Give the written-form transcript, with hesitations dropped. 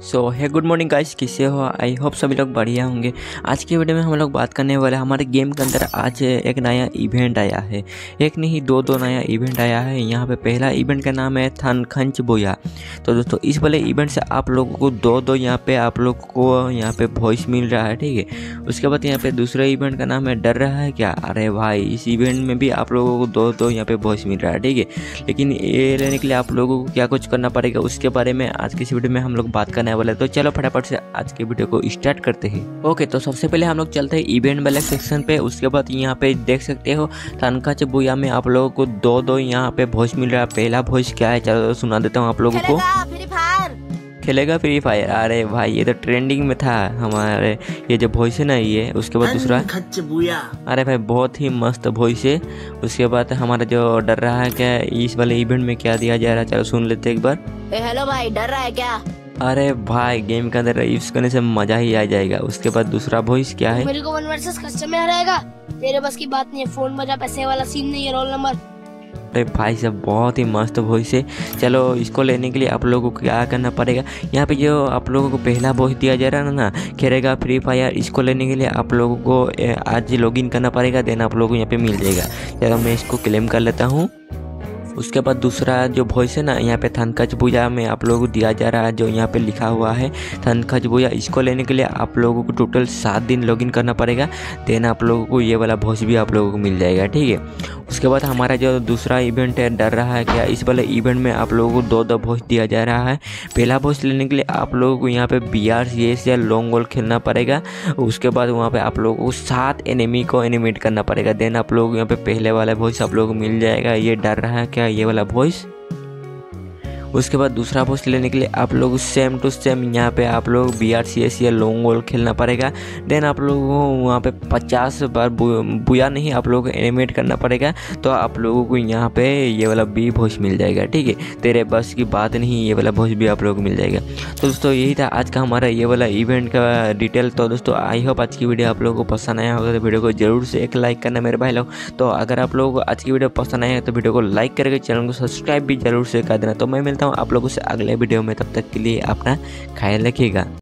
सो है good morning guys, कैसे हो? आई होप सभी लोग बढ़िया होंगे। आज की वीडियो में हम लोग बात करने वाले हमारे गेम के अंदर आज एक नया इवेंट आया है। एक नहीं दो नया इवेंट आया है। यहाँ पे पहला इवेंट का नाम है थनखंच बोया। तो दोस्तों इस वाले इवेंट से आप लोगों को दो यहाँ पे आप लोग को यहाँ पे वॉइस मिल रहा है, ठीक है। उसके बाद यहाँ पे दूसरे इवेंट का नाम है डर रहा है क्या। अरे भाई, इस इवेंट में भी आप लोगों को दो यहाँ पे वॉइस मिल रहा है, ठीक है। लेकिन ये लेने के लिए आप लोगों को क्या कुछ करना पड़ेगा उसके बारे में आज की इस वीडियो में हम लोग बात करने वाले। तो चलो फटाफट से आज के वीडियो को स्टार्ट करते हैं। ओके, तो सबसे पहले हम लोग चलते हैं इवेंट वाले सेक्शन पे। उसके बाद यहाँ पे देख सकते हो थनखंच बोया में आप लोगों को दो यहाँ पे वॉइस मिल रहा है। पहला वॉइस क्या है, चलो सुना देता हूँ आप लोगों को। खेलेगा फ्री फायर। अरे भाई, ये तो ट्रेंडिंग में था हमारे, ये जो वॉइस है ना ये। उसके बाद दूसरा, अरे भाई बहुत ही मस्त वॉइस है। उसके बाद हमारा जो डर रहा है क्या, इस वाले इवेंट में क्या दिया जा रहा है, चलो सुन लेते हैं एक बार। हेलो भाई, डर रहा है क्या? अरे भाई, गेम के अंदर यूज करने से मजा ही आ जाएगा। उसके बाद दूसरा वॉइस क्या है, मेरे को 1 वर्सेस कस्टम में रहेगा। तेरे बस की बात नहीं है, फोन बजा, पैसे वाला सीन नहीं है, रोल नंबर। अरे भाई साहब, बहुत ही मस्त वॉइस है। चलो इसको लेने के लिए आप लोगों को क्या करना पड़ेगा, यहाँ पे जो आप लोगों को पहला वॉइस दिया जा रहा है ना, खेलेगा फ्री फायर, इसको लेने के लिए आप लोगों को आज लॉगिन करना पड़ेगा। देन आप लोगों को यहाँ पे मिल जाएगा। चलो मैं इसको क्लेम कर लेता हूँ। उसके बाद दूसरा जो वॉइस है ना, यहाँ पे थनखंच बोया में आप लोगों को दिया जा रहा है, जो यहाँ पे लिखा हुआ है थनखंच बोया। इसको लेने के लिए आप लोगों को टोटल 7 दिन लॉगिन करना पड़ेगा। देन आप लोगों को ये वाला वॉइस भी आप लोगों को मिल जाएगा, ठीक है। उसके बाद हमारा जो दूसरा इवेंट है डर रहा है क्या, इस वाले इवेंट में आप लोगों को दो वॉइस दिया जा रहा है। पहला वॉइस लेने के लिए आप लोगों को यहाँ पे BRCS या लॉन्ग वॉल खेलना पड़ेगा। उसके बाद वहाँ पे आप लोगों को 7 एनिमी को एनिमेट करना पड़ेगा। देन आप लोग यहाँ पे पहले वाला वॉइस आप लोगों को मिल जाएगा, ये डर रहा है क्या, ये वाला वॉइस। उसके बाद दूसरा वॉइस लेने के लिए आप लोग सेम टू सेम यहाँ पे आप लोग BRCS या लॉन्ग वॉल खेलना पड़ेगा। देन आप लोगों को वहाँ पे 50 बार बुया नहीं, आप लोगों को एनिमेट करना पड़ेगा। तो आप लोगों को यहाँ पे ये वाला भी वॉइस मिल जाएगा, ठीक है। तेरे बस की बात नहीं, ये वाला वॉइस भी आप लोगों को मिल जाएगा। तो दोस्तों यही था आज का हमारा ये वाला इवेंट का डिटेल। तो दोस्तों आई होप आज की वीडियो आप लोगों को पसंद आया होगा। तो वीडियो को जरूर से एक लाइक करना मेरे भाई लोग। तो अगर आप लोगों को आज की वीडियो पसंद आया है तो वीडियो को लाइक करके चैनल को सब्सक्राइब भी जरूर से कर देना। तो मैं मिलता हूँ आप लोगों से अगले वीडियो में, तब तक के लिए अपना ख्याल रखिएगा।